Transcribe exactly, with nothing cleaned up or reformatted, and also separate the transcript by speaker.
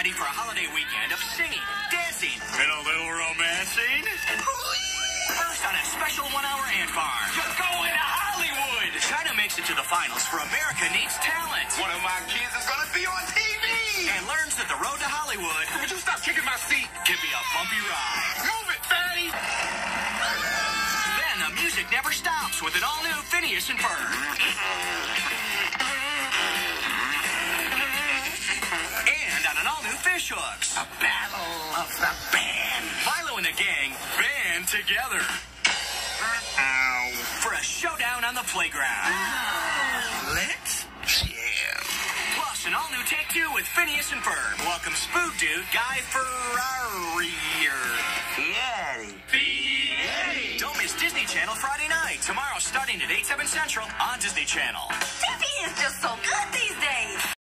Speaker 1: ready for a holiday weekend of singing, dancing, and a little romancing? First on a special one-hour ant farm. You're going to Hollywood! China makes it to the finals for America Needs Talent.
Speaker 2: One of my kids is going to be on T V!
Speaker 1: And learns that the road to Hollywood...
Speaker 2: Would you stop kicking my seat?
Speaker 1: ...can be a bumpy ride.
Speaker 2: Move it, fatty!
Speaker 1: Then the music never stops with an all-new Phineas and Ferb. And on an all-new Fish Hooks.
Speaker 2: A battle of the band.
Speaker 1: Milo and the gang band together.
Speaker 2: Ow.
Speaker 1: For a showdown on the playground.
Speaker 2: Let's jam.
Speaker 1: Plus, an all-new Take Two with Phineas and Ferb. Welcome Spook Dude Guy Ferrari.
Speaker 2: Yeti.
Speaker 1: Yeti. Don't miss Disney Channel Friday night. Tomorrow starting at eight, seven Central on Disney Channel.
Speaker 3: Tippy is just so